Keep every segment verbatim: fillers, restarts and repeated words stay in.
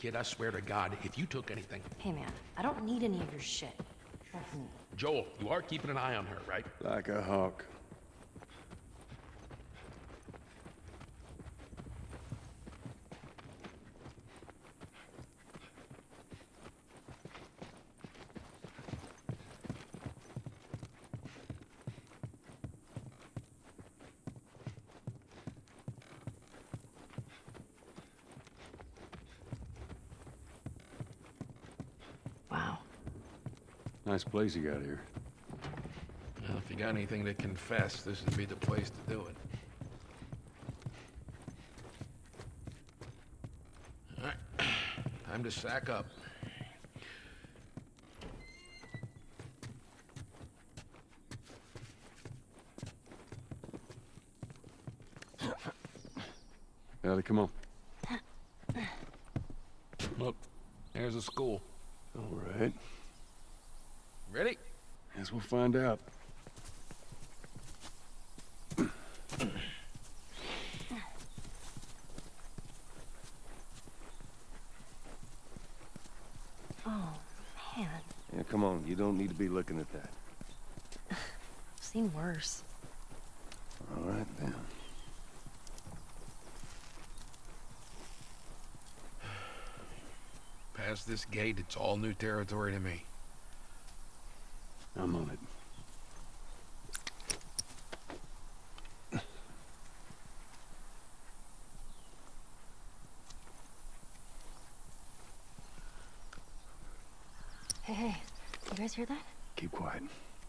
Kid, I swear to God, if you took anything... Hey, man, I don't need any of your shit. Trust me. Joel, you are keeping an eye on her, right? Like a hawk. Wow. Nice place you got here. Well, if you got anything to confess, this would be the place to do it. All right, time to sack up. Ellie, come on. Look, there's a school. All right. Ready? Guess we'll find out. Oh, man. Yeah, come on. You don't need to be looking at that. I've seen worse. All right, then. Past this gate, it's all new territory to me. I'm on it. Hey, hey, you guys hear that? Keep quiet.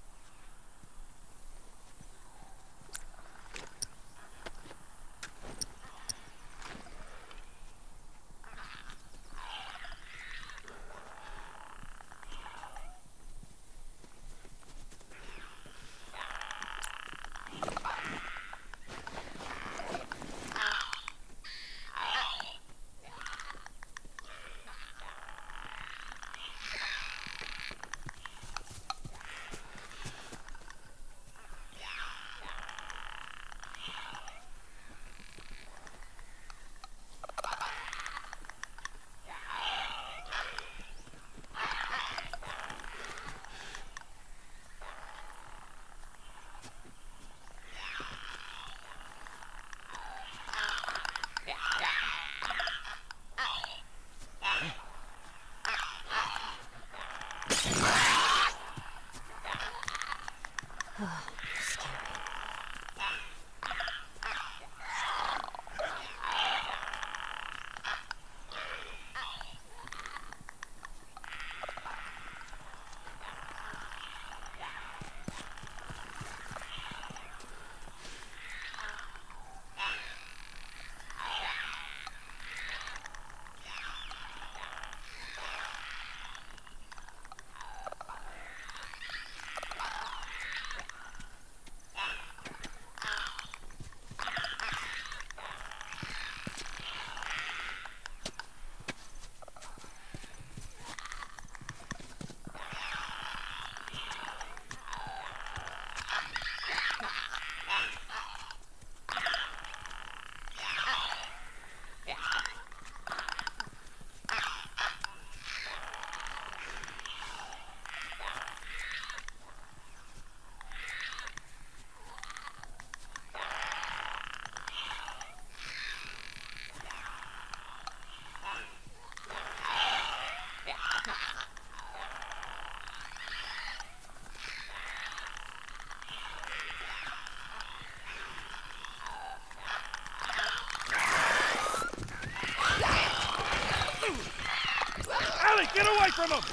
Get away from him!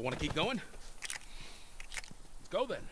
Want to keep going? Let's go then.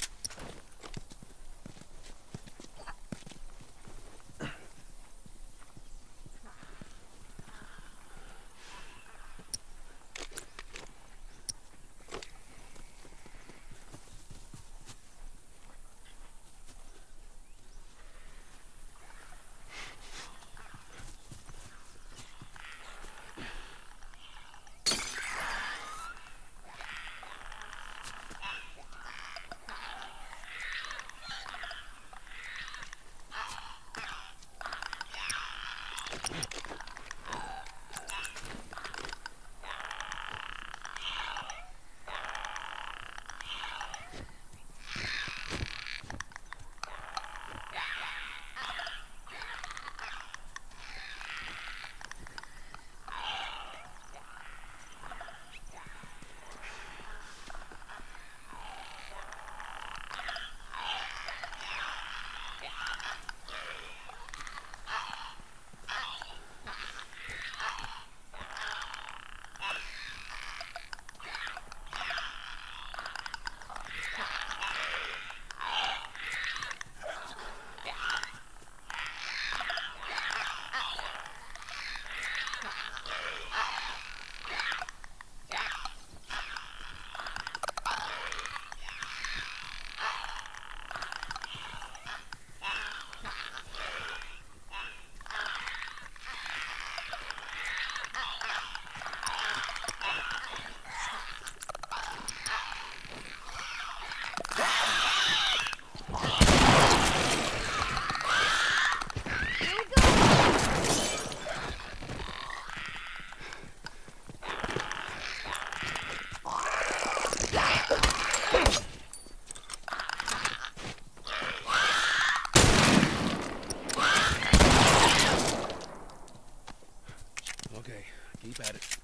Okay, keep at it.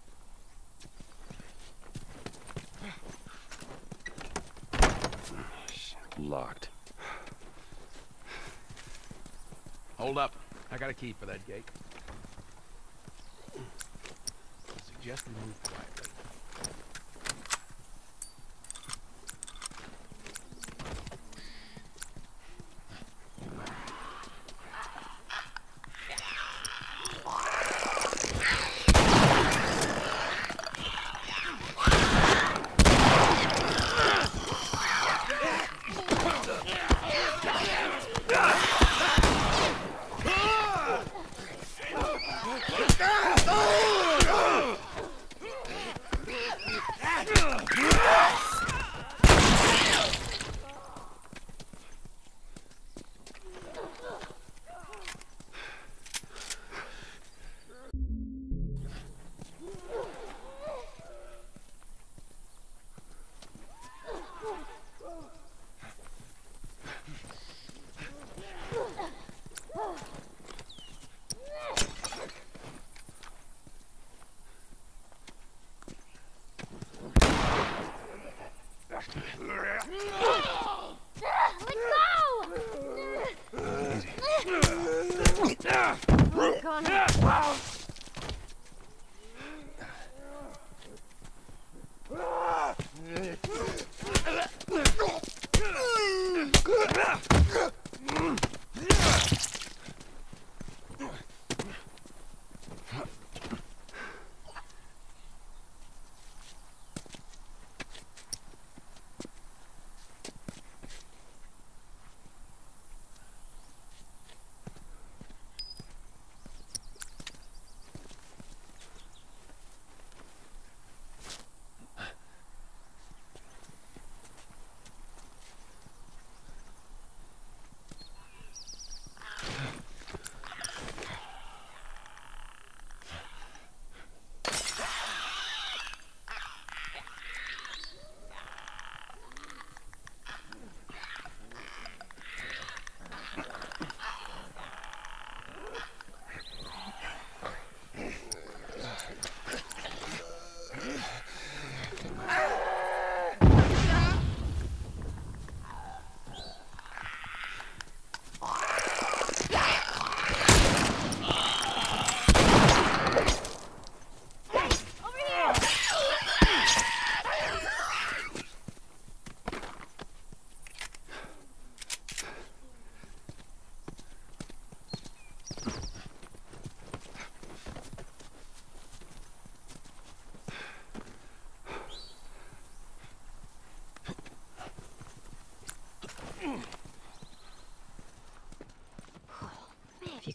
Locked. Hold up. I got a key for that gate. I suggest we move quietly.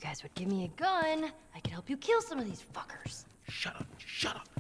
guys would give me a gun, I could help you kill some of these fuckers. Shut up, shut up.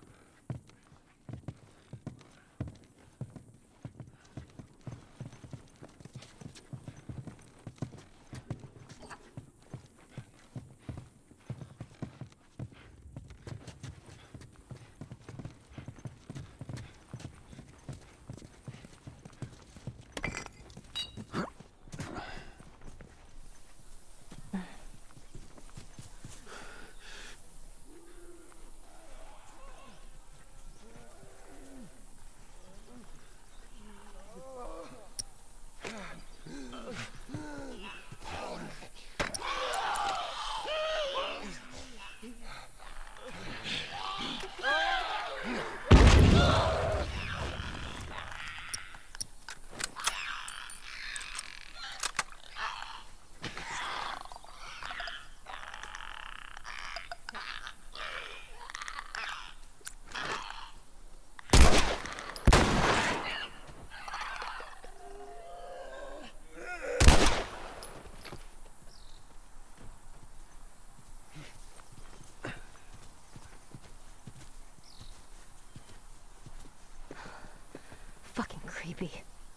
Fucking creepy.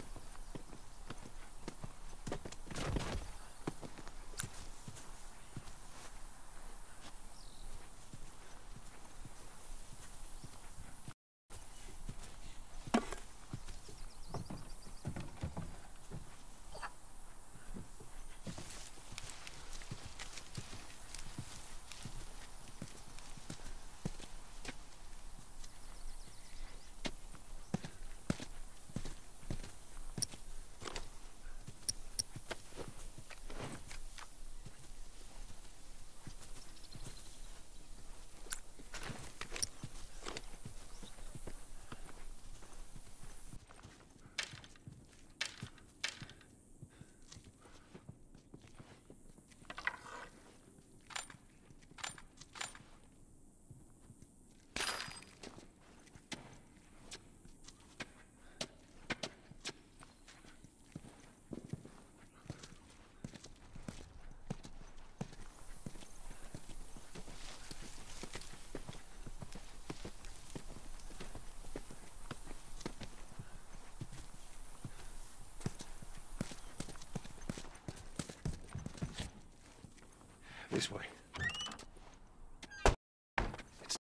This way. It's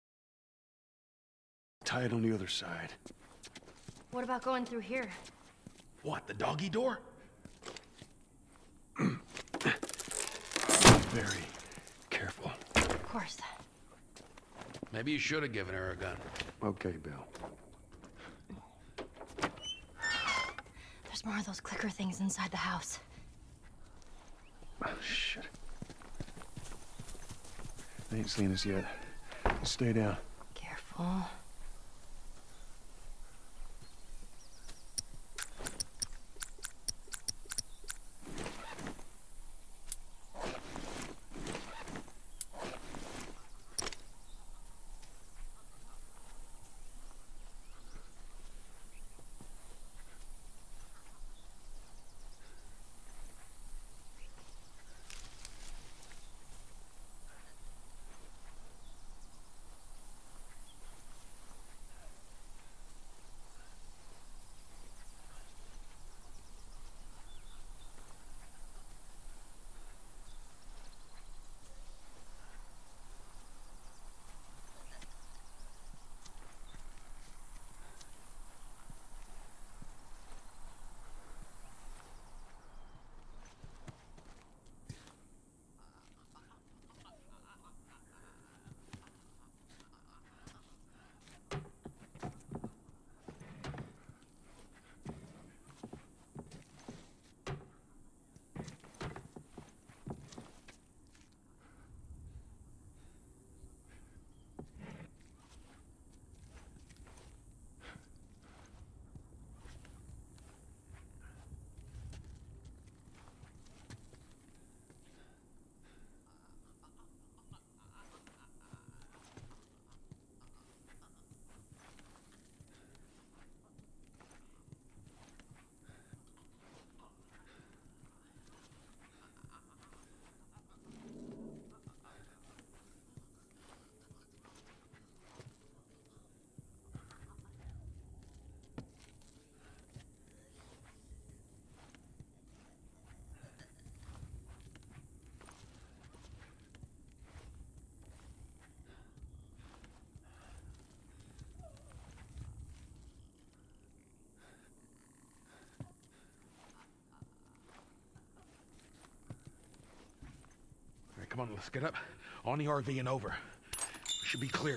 tied on the other side. What about going through here? What, the doggy door? Very careful. Of course. Maybe you should have given her a gun. Okay, Bill. There's more of those clicker things inside the house. Oh, shit. They ain't seen us yet. Stay down. Careful. Come on, let's get up on the R V and over. We should be clear.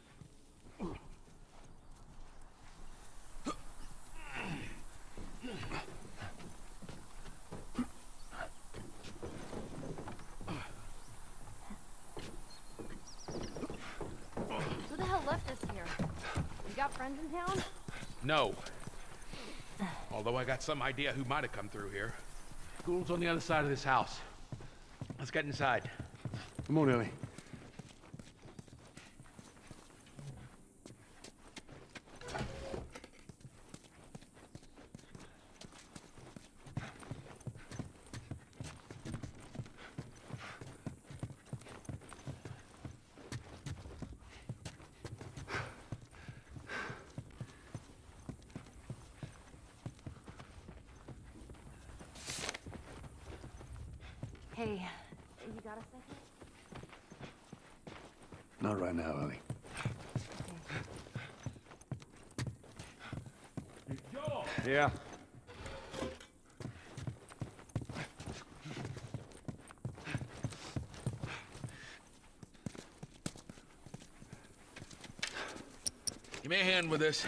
Who the hell left us here? You got friends in town? No. Although I got some idea who might have come through here. School's on the other side of this house. Let's get inside. Come on, Ellie. Hey, you got a second? Not right now, Ellie. Yeah. Give me a hand with this.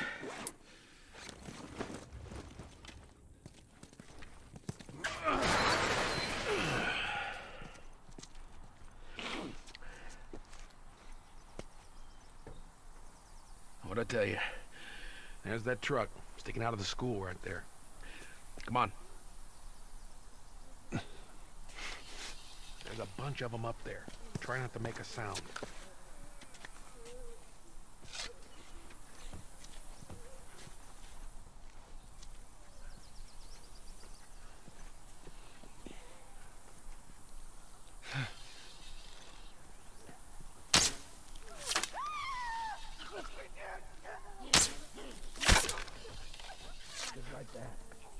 What'd I tell you? There's that truck sticking out of the school right there. Come on. There's a bunch of them up there. Try not to make a sound. Like that.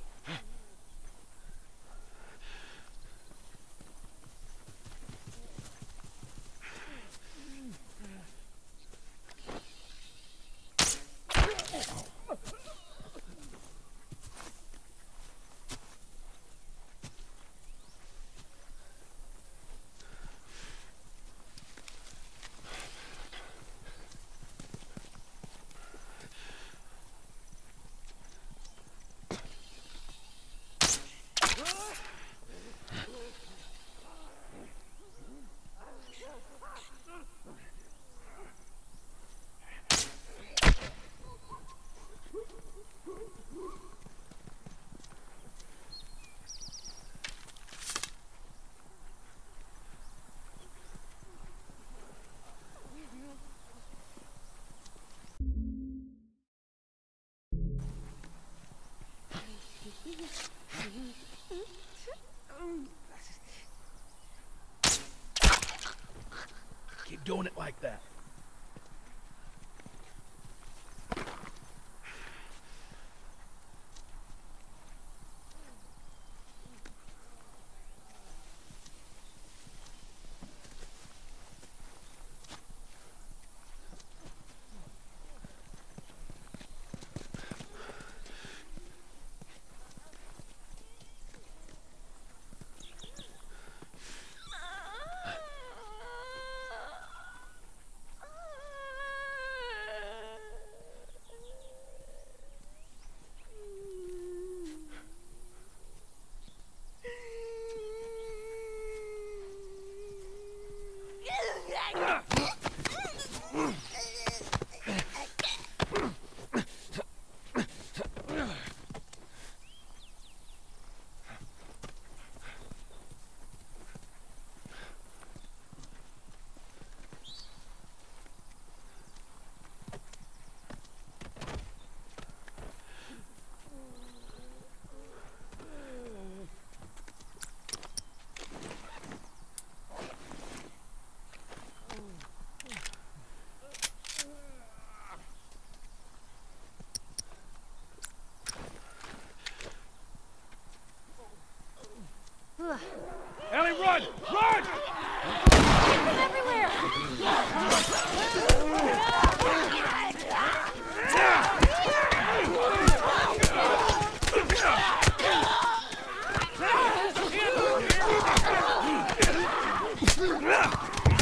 Keep doing it like that.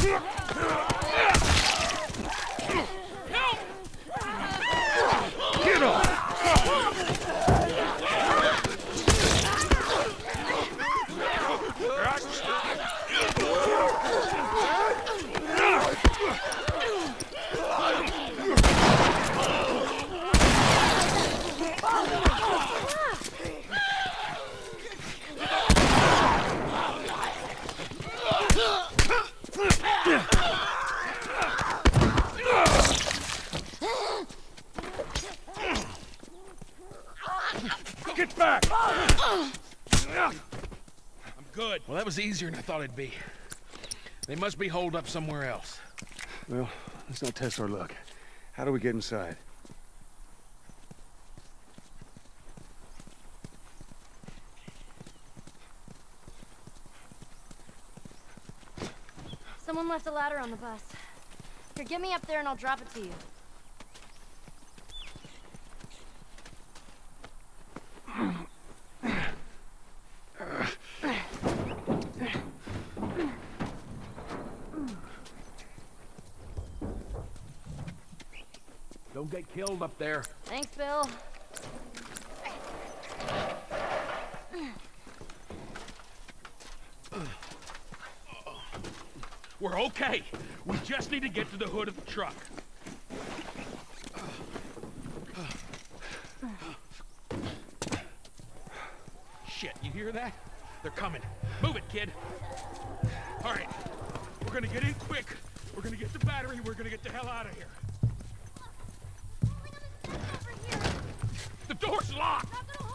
Get off! Get back! I'm good. Well, that was easier than I thought it'd be. They must be holed up somewhere else. Well, let's not test our luck. How do we get inside? Someone left a ladder on the bus. Here, get me up there and I'll drop it to you. Don't get killed up there. Thanks, Bill. We're okay. We just need to get to the hood of the truck. Shit, you hear that? They're coming. Move it, kid. All right, we're gonna get in quick. We're gonna get the battery. We're gonna get the hell out of here. The door's locked.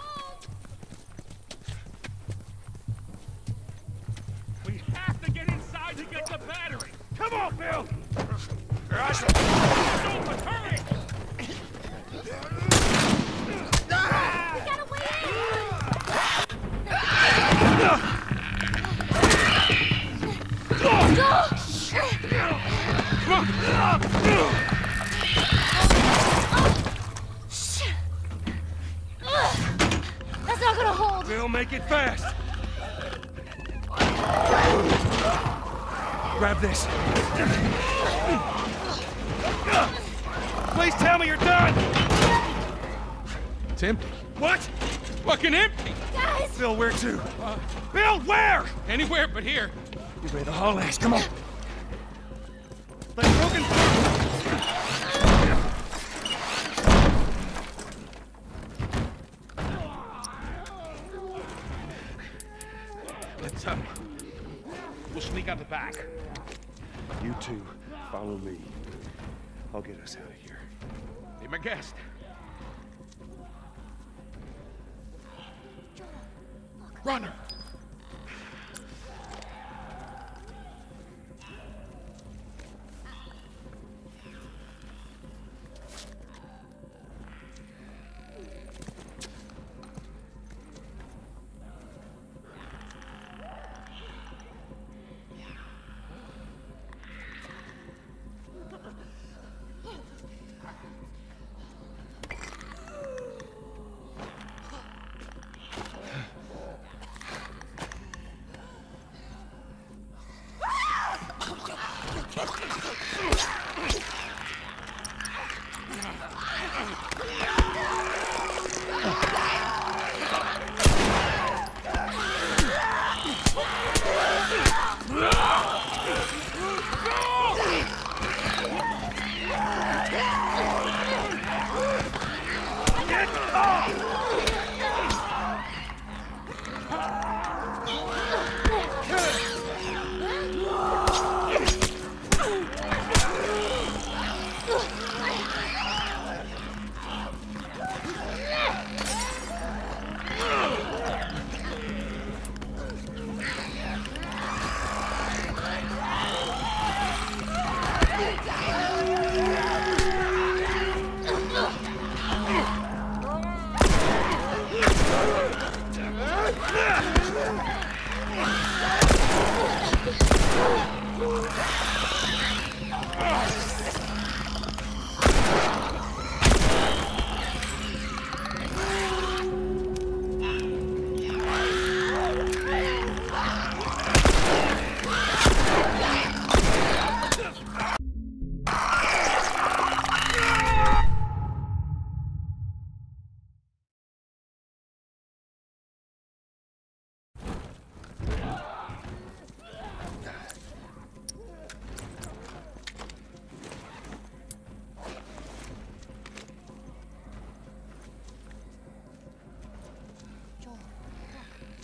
We have to get inside to get the battery. Come on, Bill! Don't hurry! We gotta wait That's not gonna hold. Bill, make it fast! Grab this. Please tell me you're done! It's empty. What? Fucking empty! Guys! Bill, where to? Uh, Bill, where? Anywhere but here. You better haul ass, come on. Let's broken through. Let's, um... we'll sneak out the back. You two, follow me. I'll get us out of here. Be my guest. Runner!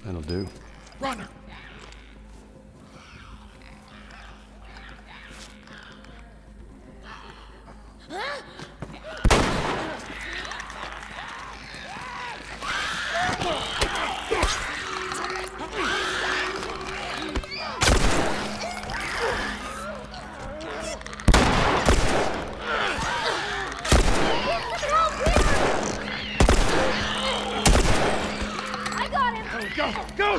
That'll do. Runner! Go! Go!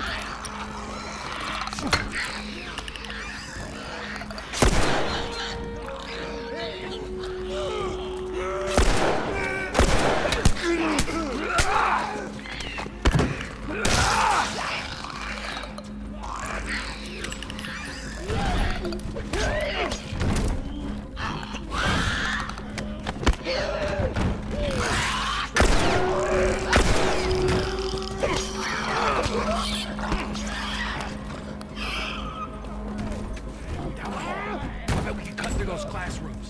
Classrooms.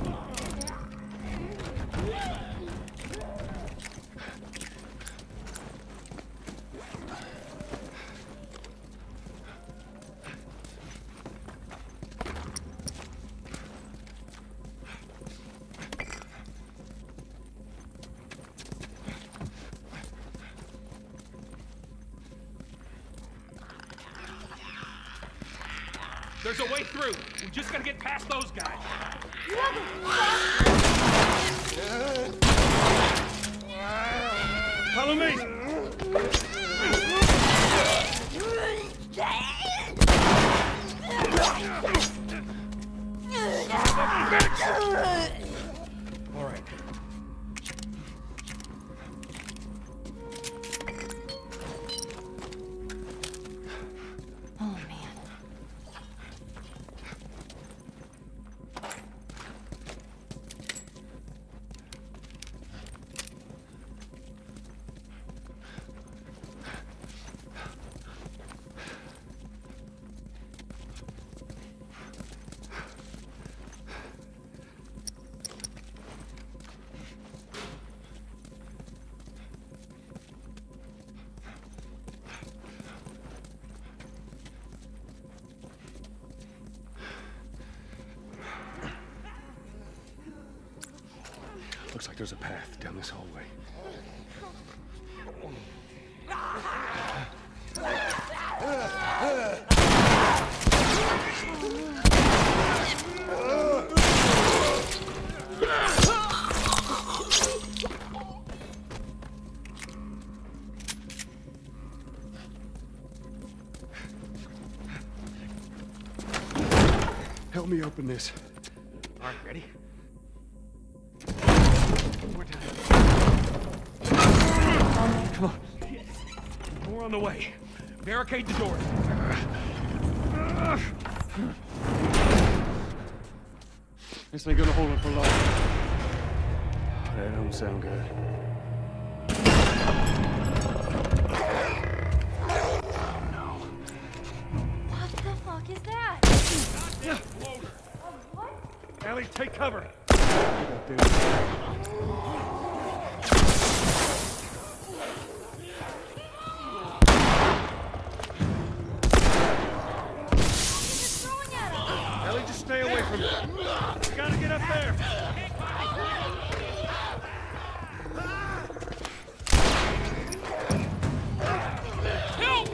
There's a way through. We just gotta get past those guys. Follow me. All right. Oh, man. Looks like there's a path down this hallway. Help me open this. All right, ready? More time. Come on. More on the way. Barricade the doors. This ain't gonna hold it for long. That don't sound good. Oh no. What the fuck is that? Goddamn floater. Oh, what? Ellie, take cover. He's throwing at us. Ellie, just stay away from it. We gotta get up there. Help!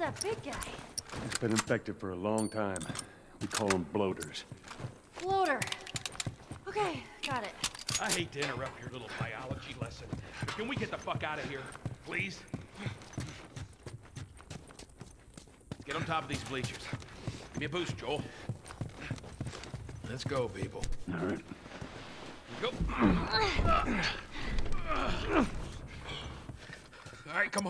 that big guy? He's been infected for a long time. We call them bloaters. Floater. Okay, got it. I hate to interrupt your little biology lesson, but can we get the fuck out of here, please? Get on top of these bleachers. Give me a boost, Joel. Let's go, people. All right. Go. All right, come on.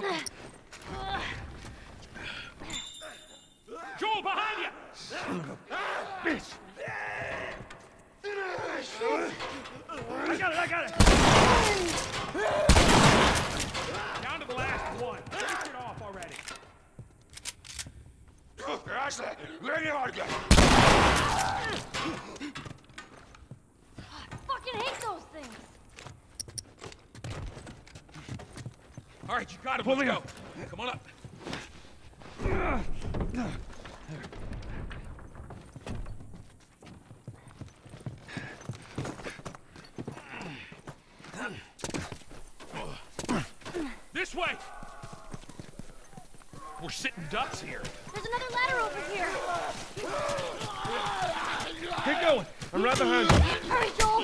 Joel, behind you! Bitch! I got it, I got it! Down to the last one. Finish it off already. I fucking hate those things. All right, you got it. Pull Let's me go. up. Come on up. This way! We're sitting ducks here. There's another ladder over here. Keep going. I'm right behind you. Hurry, Joel.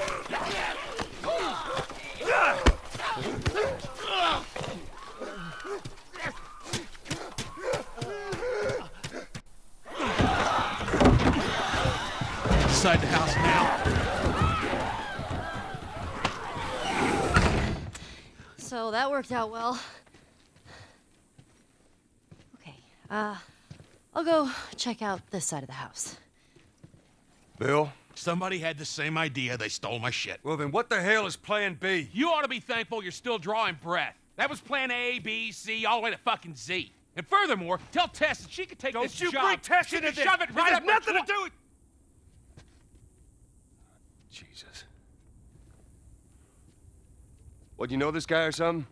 Inside the house now. So that worked out well. Okay, uh, I'll go check out this side of the house. Bill? Somebody had the same idea. They stole my shit. Well, then what the hell is plan B? You ought to be thankful you're still drawing breath. That was plan A, B, C, all the way to fucking Z. And furthermore, tell Tess that she could take Don't this you job. bring Tess she into can this. shove it This right has up her nothing to twa- do with... Jesus. What, you know this guy or something?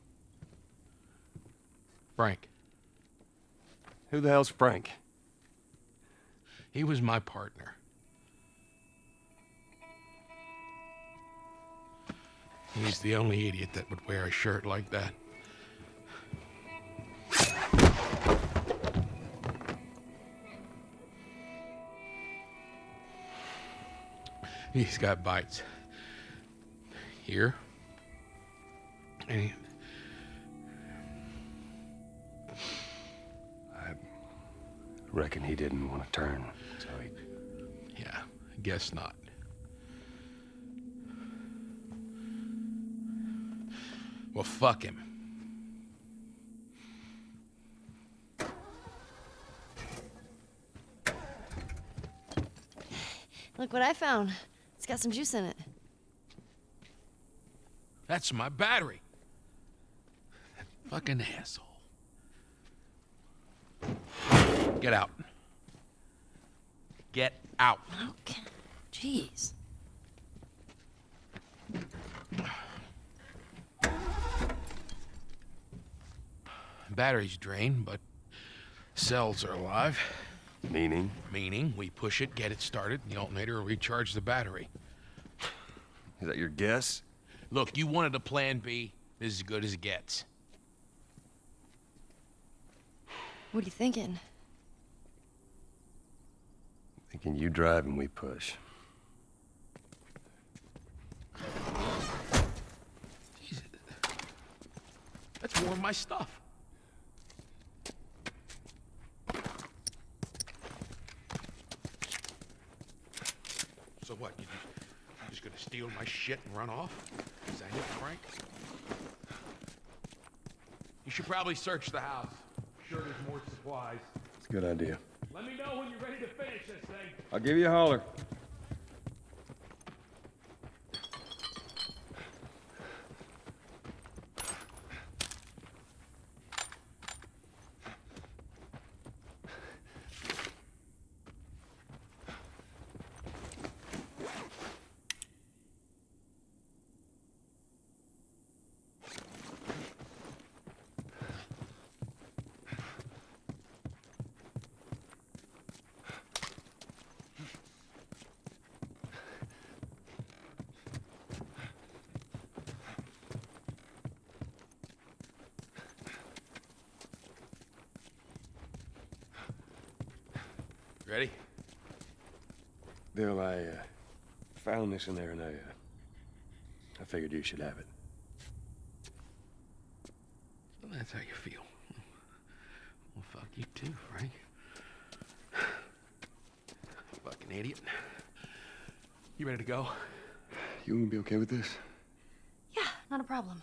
Frank. Who the hell's Frank? He was my partner. He's the only idiot that would wear a shirt like that. He's got bites. Here. And I reckon he didn't want to turn, so he... yeah, I guess not. Well, fuck him. Look what I found. It's got some juice in it. That's my battery. That fucking asshole. Get out. Get out. Okay. Jeez. Battery's drained, but cells are alive. Meaning? Meaning, we push it, get it started, and the alternator will recharge the battery. Is that your guess? Look, you wanted a plan B. This is as good as it gets. What are you thinking? Thinking you drive and we push. Jesus. That's more of my stuff. So what, you just, you just gonna steal my shit and run off? Is that it, Frank? You should probably search the house. Sure there's more supplies. It's a good idea. Let me know when you're ready to finish this thing. I'll give you a holler. Ready? Bill, I uh, found this in there, and I, uh, I figured you should have it. Well, that's how you feel. Well, fuck you too, Frank. Fucking idiot. You ready to go? You gonna be okay with this? Yeah, not a problem.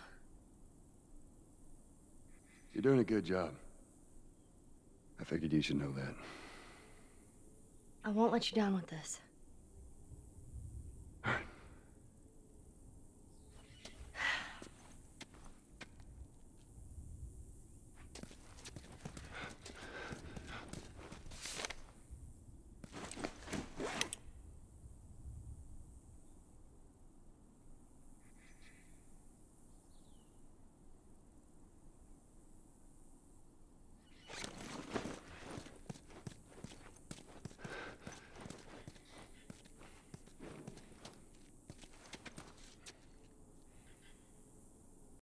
You're doing a good job. I figured you should know that. I won't let you down with this.